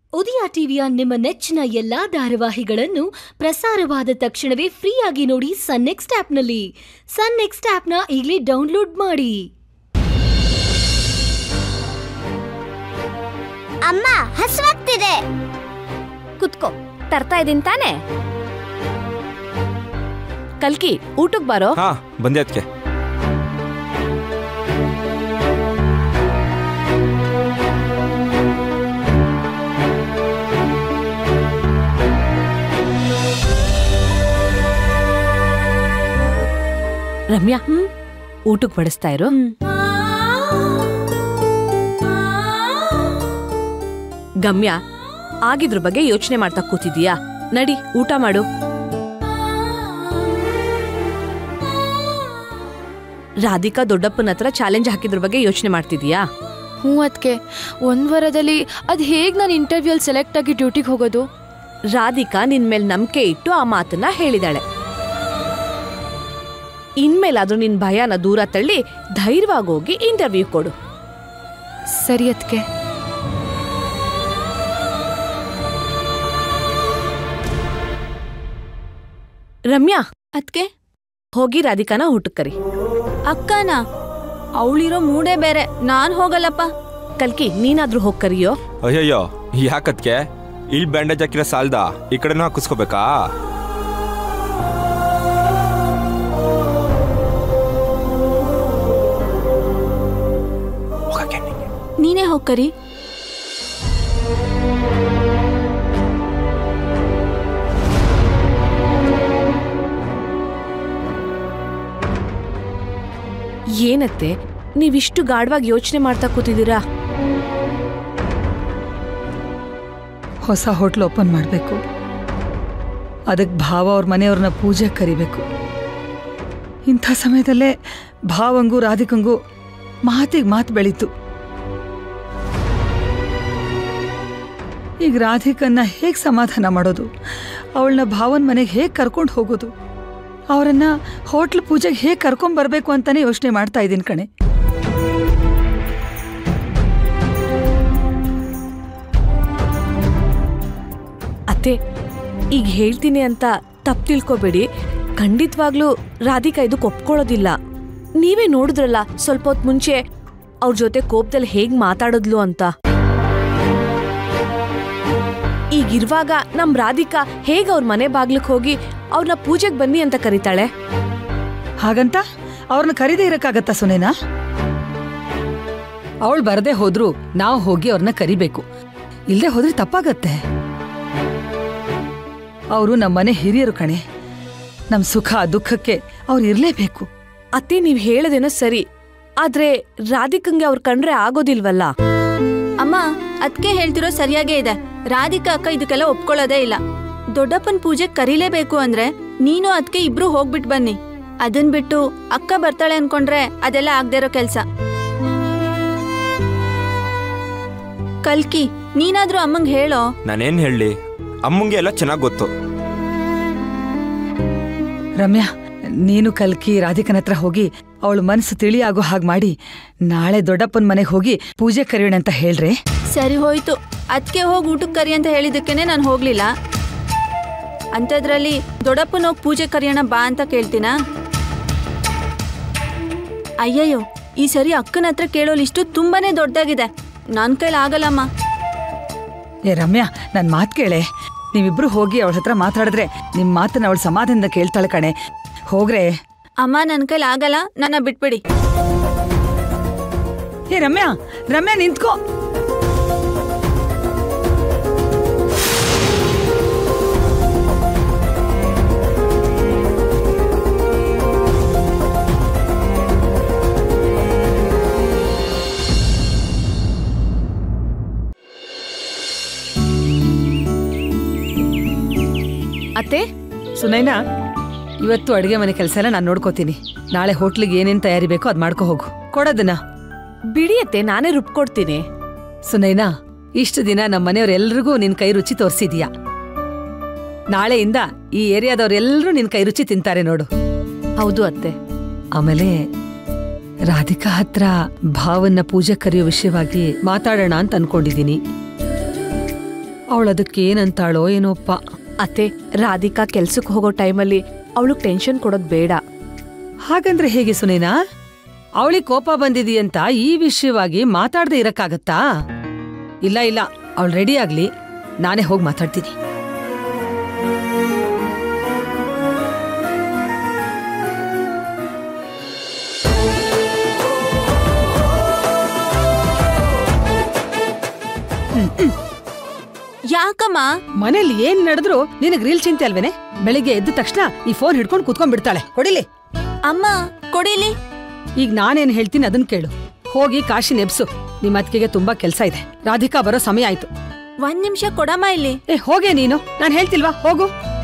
ಉದಯ ಟಿವಿಯ ನಿಮ್ಮ ನೆಚ್ಚಿನ ಎಲ್ಲಾ ಧಾರಾವಾಹಿಗಳನ್ನು ಪ್ರಸಾರವಾದ ತಕ್ಷಣವೇ ಫ್ರೀಯಾಗಿ ನೋಡಿ ಸನ್ ನೆಕ್ಸ್ಟ್ ಆಪ್ನಲ್ಲಿ. ಸನ್ ನೆಕ್ಸ್ಟ್ ಆಪ್ನ ಈಗಲೇ ಡೌನ್ಲೋಡ್ ಮಾಡಿ. ಅಮ್ಮ ಹಸುವಾಗ್ತಿದೆ. ಕುತ್ಕೋ, ತರ್ತಾ ಇದೀನಿ ತಾನೆ. ಕಲ್ಕಿ ಊಟಕ್ಕೆ ಬಾರೋ. ಹಾ ಬಂದೆ ಅದಕ್ಕೆ. ರಮ್ಯಾ, ಊಟಕ್ಕೆ ಬಡಿಸ್ತಾ ಇರು. ಗಮ್ಯ, ಆಗಿದ್ರ ಬಗ್ಗೆ ಯೋಚನೆ ಮಾಡ್ತಾ ಕೂತಿದೀಯಾ? ನಡಿ ಊಟ ಮಾಡು. ರಾಧಿಕಾ ದೊಡ್ಡಪ್ಪನ ಹತ್ರ ಚಾಲೆಂಜ್ ಹಾಕಿದ್ರ ಬಗ್ಗೆ ಯೋಚನೆ ಮಾಡ್ತಿದೀಯಾ? ಅದಕ್ಕೆ 1 ವಾರದಲ್ಲಿ ಅದ್ ಹೇಗ್ ನಾನು ಇಂಟರ್ವ್ಯೂ ಅಲ್ಲಿ ಸೆಲೆಕ್ಟ್ ಆಗಿ ಡ್ಯೂಟಿಗೆ ಹೋಗೋದು? ರಾಧಿಕಾ ನಿನ್ ಮೇಲೆ ನಂಬಿಕೆ ಇಟ್ಟು ಆ ಮಾತನ್ನ ಹೇಳಿದಾಳೆ. ಇನ್ಮೇಲಾದ್ರೂ ನಿನ್ ಭಯನ ದೂರ ತಳ್ಳಿ ಧೈರ್ಯವಾಗಿ ಹೋಗಿ ಇಂಟರ್ವ್ಯೂ ಕೊಡು. ಸರಿ ಅದಕ್ಕೆ. ರಮ್ಯಾ, ಅದಕ್ಕೆ ಹೋಗಿ ರಾಧಿಕಾನ ಊಟಕ್ಕೆ ಕರಿ. ಅಕ್ಕನ ಅವಳಿರೋ ಮೂಡೇ ಬೇರೆ. ನಾನ್ ಹೋಗಲ್ಲಪ್ಪ. ಕಲ್ಕಿ, ನೀನಾದ್ರೂ ಹೋಗಿ ಕರಿಯೋ. ಅಯ್ಯಯ್ಯೋ, ಯಾಕದ್ಕೆ? ಇಲ್ಲಿ ಬ್ಯಾಂಡೇಜ್ ಹಾಕಿರೋ ಸಾಲ್ದ ಈ ಕಡೆನೂ ಹಾಕಿಸ್ಕೋಬೇಕಾ? ನೀನೇ ಹೋಗ್ಕರಿ. ಏನತ್ತೆ ನೀವಿಷ್ಟು ಗಾಢವಾಗಿ ಯೋಚನೆ ಮಾಡ್ತಾ ಕೂತಿದ್ದೀರಾ? ಹೊಸ ಹೋಟ್ಲ್ ಓಪನ್ ಮಾಡಬೇಕು. ಅದಕ್ಕೆ ಭಾವ ಅವ್ರ ಮನೆಯವ್ರನ್ನ ಪೂಜೆ ಕರಿಬೇಕು. ಇಂಥ ಸಮಯದಲ್ಲೇ ಭಾವಂಗೂ ರಾಧಿಕಂಗೂ ಮಾತಿಗೆ ಮಾತು ಬೆಳೀತು. ಈಗ ರಾಧಿಕನ್ನ ಹೇಗೆ ಸಮಾಧಾನ ಮಾಡೋದು? ಅವಳನ್ನ ಭಾವನ ಮನೆಗೆ ಹೇಗೆ ಕರ್ಕೊಂಡು ಹೋಗೋದು? ಅವರನ್ನ ಹೋಟ್ಲ್ ಪೂಜೆಗೆ ಹೇಗೆ ಕರ್ಕೊಂಡ್ಬರ್ಬೇಕು ಅಂತಾನೆ ಯೋಚನೆ ಮಾಡ್ತಾ ಇದ್ದೀನಿ ಕಣೆ. ಅತ್ತೆ, ಈಗ ಹೇಳ್ತೀನಿ ಅಂತ ತಪ್ಪು ತಿಳ್ಕೊಬೇಡಿ. ಖಂಡಿತವಾಗ್ಲೂ ರಾಧಿಕಾ ಇದಕ್ಕೆ ಒಪ್ಕೊಳ್ಳೋದಿಲ್ಲ. ನೀವೇ ನೋಡಿದ್ರಲ್ಲ ಸ್ವಲ್ಪ ಹೊತ್ತು ಮುಂಚೆ ಅವ್ರ ಜೊತೆ ಕೋಪದಲ್ಲಿ ಹೇಗ್ ಮಾತಾಡಿದ್ಲು ಅಂತ. ಈಗಿರುವಾಗ ನಮ್ ರಾಧಿಕಾ ಹೇಗ್ ಅವ್ರ ಮನೆ ಬಾಗ್ಲಕ್ಕೆ ಹೋಗಿ ಅವ್ರನ್ನ ಪೂಜೆಗೆ ಬನ್ನಿ ಅಂತ ಕರೀತಾಳೆ? ಹಾಗಂತ ಅವ್ರನ್ನ ಕರೀದೇ ಇರಕ್ಕಾಗತ್ತಾ ಸುನೇನಾ? ಅವಳು ಬರದೇ ಹೋದ್ರು ನಾವು ಹೋಗಿ ಅವ್ರನ್ನ ಕರಿಬೇಕು. ಇಲ್ಲದೆ ಹೋದ್ರೆ ತಪ್ಪಾಗತ್ತೆ. ಅವರು ನಮ್ಮನೆ ಹಿರಿಯರು ಕಣೆ. ನಮ್ ಸುಖ ದುಃಖಕ್ಕೆ ಅವ್ರು ಇರ್ಲೇಬೇಕು. ಅತ್ತೆ, ನೀವ್ ಹೇಳದೇನೋ ಸರಿ, ಆದ್ರೆ ರಾಧಿಕಂಗೆ ಅವ್ರ ಕಂಡ್ರೆ ಆಗೋದಿಲ್ವಲ್ಲ. ಅಮ್ಮ, ಅದಕ್ಕೆ ಹೇಳ್ತಿರೋ ಸರಿಯಾಗೇ ಇದೆ. ರಾಧಿಕಾ ಅಕ್ಕ ಇದಕ್ಕೆಲ್ಲ ಒಪ್ಕೊಳ್ಳೋದೇ ಇಲ್ಲ. ದೊಡ್ಡಪ್ಪನ ಪೂಜೆ ಕರೀಲೇಬೇಕು ಅಂದ್ರೆ ನೀನು ಅದಕ್ಕೆ ಇಬ್ರು ಹೋಗ್ಬಿಟ್ ಬನ್ನಿ. ಅದನ್ ಬಿಟ್ಟು ಅಕ್ಕ ಬರ್ತಾಳೆ ಅನ್ಕೊಂಡ್ರೆ ಅದೆಲ್ಲ ಆಗದೆ ಇರೋ ಕೆಲ್ಸ. ಕಲ್ಕಿ, ನೀನಾದ್ರೂ ಅಮ್ಮಂಗ್ ಹೇಳೋ. ನಾನೇನ್ ಹೇಳಿ? ಅಮ್ಮಂಗೆ ಎಲ್ಲ ಚೆನ್ನಾಗ್ ಗೊತ್ತು. ರಮ್ಯಾ, ನೀನು ಕಲ್ಕಿ ರಾಧಿಕನ ಹತ್ರ ಹೋಗಿ ಅವಳು ಮನಸ್ಸು ತಿಳಿಯಾಗೋ ಹಾಗೆ ಮಾಡಿ ನಾಳೆ ದೊಡ್ಡಪ್ಪನ ಮನೆಗೆ ಹೋಗಿ ಪೂಜೆ ಕರಿಯೋಣ ಅಂತ ಹೇಳ್ರೆ. ಸರಿ ಹೋಯ್ತು. ಅದಕ್ಕೆ ಹೋಗಿ ಊಟಕ್ಕೆ ಕರಿ ಅಂತ ಹೇಳಿದಕ್ಕೇನೆ ನಾನು ಹೋಗ್ಲಿಲ್ಲ. ಅಂಥದ್ರಲ್ಲಿ ದೊಡ್ಡಪ್ಪನ ಹೋಗಿ ಪೂಜೆ ಕರಿಯೋಣ ಬಾ ಅಂತ ಕೇಳ್ತೀನಾ? ಅಯ್ಯಯ್ಯೋ, ಈ ಸರಿ ಅಕ್ಕನ ಹತ್ರ ಕೇಳೋ ಲಿಸ್ಟು ತುಂಬಾನೇ ದೊಡ್ಡದಾಗಿದೆ. ನನ್ ಕೈಲಿ ಆಗಲ್ಲಮ್ಮ. ಏ ರಮ್ಯಾ, ನನ್ನ ಮಾತು ಕೇಳೆ. ನೀವಿಬ್ರು ಹೋಗಿ ಅವಳ ಹತ್ರ ಮಾತಾಡಿದ್ರೆ ನಿಮ್ಮ ಮಾತನ್ನ ಅವಳು ಸಮಾಧಾನದಿಂದ ಕೇಳ್ತಾಳೆ ಕಣೆ. ಹೋಗ್ರೆ. ಅಮ್ಮ, ನನ್ನ ಕೈಲಿ ಆಗಲ್ಲ, ನನ್ನ ಬಿಟ್ಬಿಡಿ. ಏ ರಮ್ಯಾ, ರಮ್ಯಾ ನಿಂತ್ಕೋ. ಅತ್ತೆ, ಸುನೈನಾ, ಇವತ್ತು ಅಡುಗೆ ಮನೆ ಕೆಲಸ ಎಲ್ಲ ನಾನು ನೋಡ್ಕೋತೀನಿ. ನಾಳೆ ಹೋಟ್ಲಿಗೆ ಏನೇನು ತಯಾರಿ ಬೇಕೋ ಅದು ಮಾಡ್ಕೊ ಹೋಗು. ಕೊಡೋದನ್ನ ಬಿಡಿಯತ್ತೆ, ನಾನೇ ರುಬ್ಕೊಡ್ತೀನಿ. ಸುನೈನಾ, ಇಷ್ಟು ದಿನ ನಮ್ಮ ಮನೆಯವರೆಲ್ರಿಗೂ ನಿನ್ ಕೈ ರುಚಿ ತೋರಿಸಿದ್ಯಾ. ನಾಳೆಯಿಂದ ಈ ಏರಿಯಾದವ್ರೆಲ್ಲರೂ ನಿನ್ ಕೈ ರುಚಿ ತಿಂತಾರೆ ನೋಡು. ಹೌದು ಅತ್ತೆ. ಆಮೇಲೆ ರಾಧಿಕಾ ಹತ್ರ ಭಾವನ್ನ ಪೂಜೆ ಕರೆಯೋ ವಿಷಯವಾಗಿ ಮಾತಾಡೋಣ ಅಂತ ಅನ್ಕೊಂಡಿದ್ದೀನಿ. ಅವಳದಕ್ಕೇನಂತಾಳೋ ಏನೋಪ್ಪ. ಅತ್ತೆ, ರಾಧಿಕಾ ಕೆಲ್ಸಕ್ಕೆ ಹೋಗೋ ಟೈಮಲ್ಲಿ ಅವಳಿಗೆ ಟೆನ್ಷನ್ ಕೊಡೋದು ಬೇಡ. ಹಾಗಂದ್ರೆ ಹೇಗೆ ಸುನೇನಾ? ಅವಳಿಗೆ ಕೋಪ ಬಂದಿದೆಯಂತ ಈ ವಿಷಯವಾಗಿ ಮಾತಾಡದೆ ಇರಕ್ಕಾಗತ್ತಾ? ಇಲ್ಲ ಇಲ್ಲ, ಅವಳು ರೆಡಿ ಆಗ್ಲಿ, ನಾನೇ ಹೋಗಿ ಮಾತಾಡ್ತೀನಿ. ಯಾಕಮ್ಮ? ಮನೇಲಿ ಏನ್ ನಡೆದ್ರು ನಿನಗ್ ರೀಲ್ ಚಿಂತೆ ಅಲ್ವೇನೆ? ಬೆಳಿಗ್ಗೆ ಎದ್ದ ತಕ್ಷಣ ಈ ಫೋನ್ ಹಿಡ್ಕೊಂಡು ಕೂತ್ಕೊಂಡ್ ಬಿಡ್ತಾಳೆ. ಕೊಡಿಲಿ. ಅಮ್ಮ ಕೊಡಿಲಿ. ಈಗ ನಾನೇನ್ ಹೇಳ್ತೀನಿ ಅದನ್ ಕೇಳು. ಹೋಗಿ ಕಾಶಿ ನೆಬ್ಸು. ನಿಮ್ ಅತ್ತಿಗೆಗೆ ತುಂಬಾ ಕೆಲ್ಸ ಇದೆ. ರಾಧಿಕಾ ಬರೋ ಸಮಯ ಆಯ್ತು. 1 ನಿಮಿಷ ಕೊಡಮ್ಮ ಇಲ್ಲಿ. ಹೋಗೆ ನೀನು, ನಾನ್ ಹೇಳ್ತಿಲ್ವಾ? ಹೋಗು.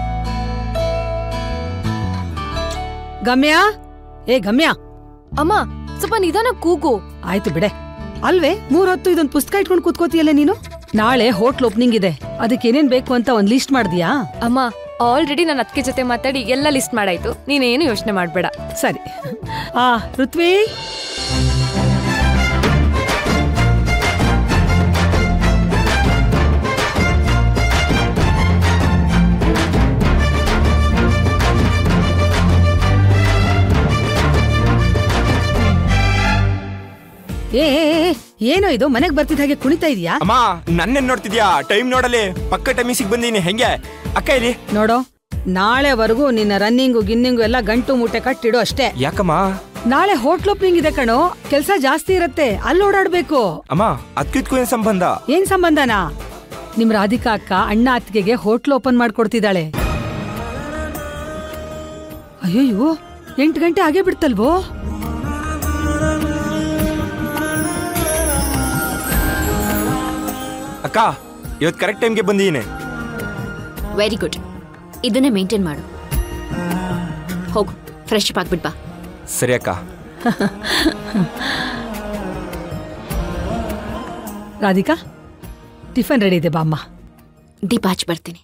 ಗಮ್ಯ, ಗಮ್ಯ. ಅಮ್ಮ, ಸ್ವಲ್ಪ ನಿಧಾನ ಕೂಗು. ಆಯ್ತು ಬಿಡೆ. ಅಲ್ವೇ 3 ಹೊತ್ತು ಇದೊಂದು ಪುಸ್ತಕ ಇಟ್ಕೊಂಡು ಕೂತ್ಕೋತಿಯಲ್ಲ ನೀನು? ನಾಳೆ ಹೋಟ್ಲ್ ಓಪನಿಂಗ್ ಇದೆ, ಅದಕ್ಕೆ ಏನೇನ್ ಬೇಕು ಅಂತ ಒಂದ್ ಲಿಸ್ಟ್ ಮಾಡ್ದಿಯಾ? ಅಮ್ಮ, ಆಲ್ರೆಡಿ ನನ್ನ ಅತ್ತಿಗೆ ಜೊತೆ ಮಾತಾಡಿ ಎಲ್ಲ ಲಿಸ್ಟ್ ಮಾಡಾಯ್ತು. ನೀನೇನು ಯೋಚನೆ ಮಾಡ್ಬೇಡ. ಸರಿ. ಋತ್ವಿ, ಏನೋ ಇದು ಮನೆಗ್ ಬರ್ತಿದ್ದ ಹಾಗೆ ಕುಣಿತಾ ಇದೀಯಾ? ಅಮ್ಮ, ನನ್ನೇನ್ ನೋಡ್ತಿದ್ಯಾ? ಟೈಮ್ ನೋಡಲಿ, ಪಕ್ಕ ಟೈಮಿಗೆ ಬಂದೀನಿ. ಹೆಂಗೆ ಅಕ್ಕ ಇಲ್ಲಿ ನೋಡೋ, ನಾಳೆವರೆಗೂ ನಿನ್ನ ರನ್ನಿಂಗು ಗಿನ್ನಿಂಗು ಎಲ್ಲ ಗಂಟು ಮೂಟೆ ಕಟ್ಟಿಡು ಅಷ್ಟೇ. ಯಾಕಮ್ಮ? ನಾಳೆ ಹೋಟ್ಲ್ ಓಪನಿಂಗ್ ಇದೆ ಕಣೋ, ಕೆಲ್ಸ ಜಾಸ್ತಿ ಇರತ್ತೆ, ಅಲ್ಲಿ ಓಡಾಡ್ಬೇಕು. ಅಮ್ಮ, ಅದಕ್ಕೂ ಏನ್ ಸಂಬಂಧ? ಏನ್ ಸಂಬಂಧನಾ? ನಿಮ್ ರಾಧಿಕಾ ಅಕ್ಕ ಅಣ್ಣ ಅತ್ತಿಗೆಗೆ ಹೋಟ್ಲ್ ಓಪನ್ ಮಾಡ್ಕೊಡ್ತಿದ್ದಾಳೆ. ಅಯ್ಯೋ, 8 ಗಂಟೆ ಆಗೇ ಬಿಡ್ತಲ್ವೋ? ಅಕ್ಕ, ಇವತ್ತು ಕರೆಕ್ಟ್ ಟೈಮ್ಗೆ ಬಂದೀನಿ. Very good. ಇದನ್ನೇ ಮೇಂಟೈನ್ ಮಾಡು. ಹೋಗು, ಫ್ರೆಶ್ ಅಪ್ ಆಗ್ಬಿಟ್ ಬಾ. ಸರಿ ಅಕ್ಕ. ರಾಧಿಕಾ, ಟಿಫನ್ ರೆಡಿ ಇದೆ, ಬಾಮ್ಮ. ದೀಪ ಹಚ್ಚಿ ಬರ್ತೀನಿ.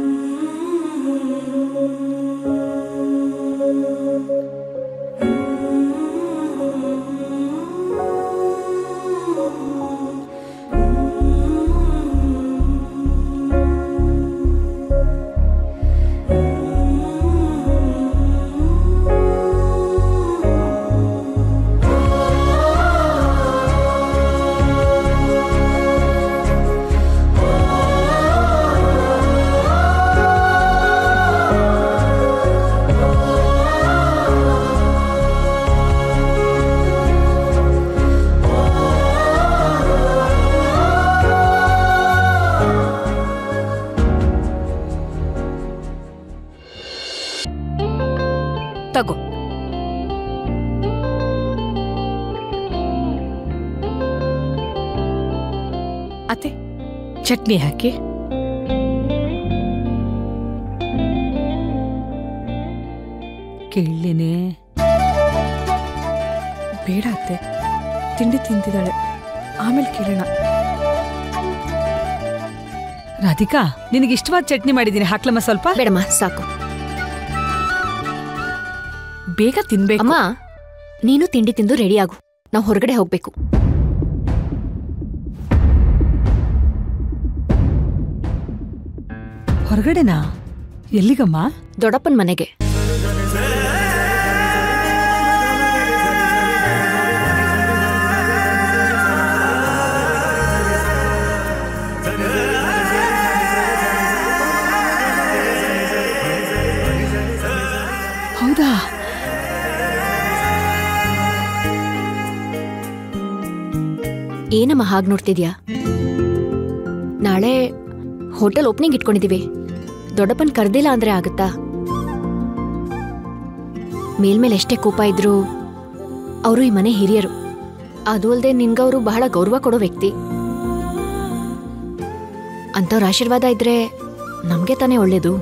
ತಗೋ. ಅತ್ತೆ, ಚಟ್ನಿ ಹಾಕಿ. ಕೇಳಲೇನೆ? ಬೇಡ ಅತ್ತೆ, ತಿಂಡಿ ತಿಂತಿದ್ದಾಳೆ, ಆಮೇಲೆ ಕೇಳೋಣ. ರಾಧಿಕಾ, ನಿನಗೆ ಇಷ್ಟವಾದ ಚಟ್ನಿ ಮಾಡಿದ್ದೀನಿ, ಹಾಕ್ಲಮ್ಮ ಸ್ವಲ್ಪ? ಬೇಡಮ್ಮ, ಸಾಕು. ಬೇಗ ತಿನ್ಬೇಕು. ಅಮ್ಮ, ನೀನು ತಿಂಡಿ ತಿಂದು ರೆಡಿ ಆಗು, ನಾವು ಹೊರಗಡೆ ಹೋಗ್ಬೇಕು. ಹೊರಗಡೆನಾ? ಎಲ್ಲಿಗಮ್ಮ? ದೊಡ್ಡಪ್ಪನ ಮನೆಗೆ. ಹೌದಾ? ಏನಮ್ಮ ಹಾಗೆ ನೋಡ್ತಿದ್ಯಾ? ನಾಳೆ ಹೋಟೆಲ್ ಓಪನಿಂಗ್ ಇಟ್ಕೊಂಡಿದೀವಿ. ದೊಡ್ಡಪ್ಪನ್ ಕರ್ದಿಲ್ಲ ಅಂದ್ರೆ ಆಗುತ್ತಾ? ಮೇಲ್ಮೇಲೆ ಎಷ್ಟೇ ಕೋಪ ಇದ್ರು ಅವರು ಈ ಮನೆ ಹಿರಿಯರು. ಅದು ಅಲ್ಲದೆ ನಿನ್ಗವರು ಬಹಳ ಗೌರವ ಕೊಡೋ ವ್ಯಕ್ತಿ. ಅಂತವ್ರ ಆಶೀರ್ವಾದ ಇದ್ರೆ ನಮ್ಗೆ ತಾನೇ ಒಳ್ಳೇದು.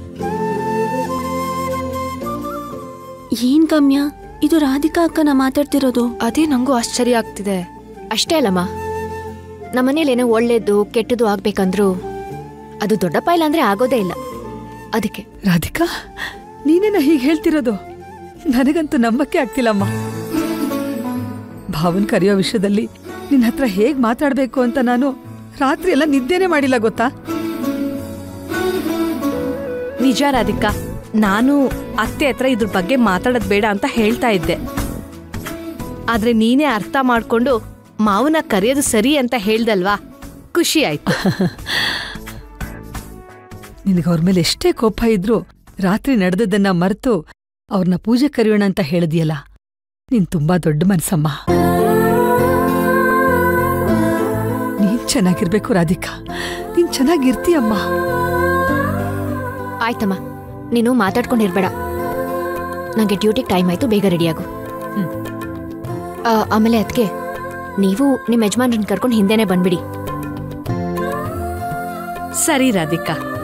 ಏನ್ ಗಮ್ಯ, ಇದು ರಾಧಿಕಾ ಅಕ್ಕನ ಮಾತಾಡ್ತಿರೋದು? ಅದೇ ನಂಗೂ ಆಶ್ಚರ್ಯ ಆಗ್ತಿದೆ. ಅಷ್ಟೇ ಅಲ್ಲಮ್ಮ, ನಮ್ಮನೇಲೇನೋ ಒಳ್ಳೇದು ಕೆಟ್ಟದ್ದು ಆಗ್ಬೇಕಂದ್ರು ಅದು ದೊಡ್ಡಪ್ಪ ಇಲ್ಲ ಅಂದ್ರೆ ಆಗೋದೇ ಇಲ್ಲ. ಅದಕ್ಕೆ. ರಾಧಿಕಾ, ನೀನೇನ ಹೀಗೆ ಹೇಳ್ತಿರೋದು? ನನಗಂತೂ ನಂಬಕ್ಕೆ ಆಗ್ತಿಲ್ಲಮ್ಮ. ಭಾವನ್ ಕರೆಯೋ ವಿಷಯದಲ್ಲಿ ನಿನ್ನ ಹತ್ರ ಹೇಗ್ ಮಾತಾಡ್ಬೇಕು ಅಂತ ನಾನು ರಾತ್ರಿ ಎಲ್ಲ ನಿದ್ದೆನೆ ಮಾಡಿಲ್ಲ, ಗೊತ್ತಾ? ನಿಜ ರಾಧಿಕಾ, ನಾನು ಅತ್ತೆ ಹತ್ರ ಇದ್ರ ಬಗ್ಗೆ ಮಾತಾಡೋದ್ ಬೇಡ ಅಂತ ಹೇಳ್ತಾ ಇದ್ದೆ. ಆದ್ರೆ ನೀನೇ ಅರ್ಥ ಮಾಡ್ಕೊಂಡು ಮಾವನ ಕರೆಯೋದು ಸರಿ ಅಂತ ಹೇಳ್ದಲ್ವಾ, ಖುಷಿ ಆಯ್ತು. ನಿನಗೆ ಅವ್ರ ಮೇಲೆ ಎಷ್ಟೇ ಕೋಪ ಇದ್ರು ರಾತ್ರಿ ನಡೆದದನ್ನ ಮರೆತು ಅವ್ರನ್ನ ಪೂಜೆ ಕರೆಯೋಣ ಅಂತ ಹೇಳಿದ್ಯಲ್ಲ, ನೀನ್ ತುಂಬಾ ದೊಡ್ಡ ಮನ್ಸಮ್ಮ. ನೀನ್ ಚೆನ್ನಾಗಿರ್ಬೇಕು ರಾಧಿಕಾ, ನೀನ್ ಚೆನ್ನಾಗಿರ್ತೀಯಮ್ಮ. ಆಯ್ತಮ್ಮ, ನೀನು ಮಾತಾಡ್ಕೊಂಡಿರ್ಬೇಡ. ನಂಗೆ ಡ್ಯೂಟಿಗೆ ಟೈಮ್ ಆಯ್ತು, ಬೇಗ ರೆಡಿಯಾಗು. ಆಮೇಲೆ ಅದಕ್ಕೆ ನೀವು ನಿಮ್ಮ ಯಜಮಾನ್ರನ್ನ ಕರ್ಕೊಂಡು ಹಿಂದೆನೆ ಬಂದ್ಬಿಡಿ. ಸರಿ ರಾಧಿಕಾ.